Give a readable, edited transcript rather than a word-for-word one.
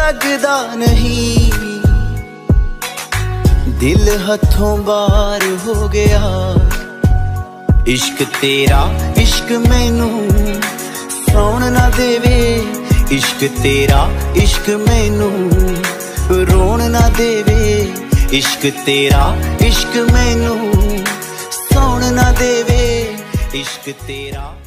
लगदा नहीं, दिल हथों बाहर हो गया। इश्क तेरा इश्क मैनू सौण ना देवे, इश्क तेरा इश्क मैनू रोण ना देवे, इश्क तेरा इश्क मैनू सौण ना देवे, इश्क तेरा।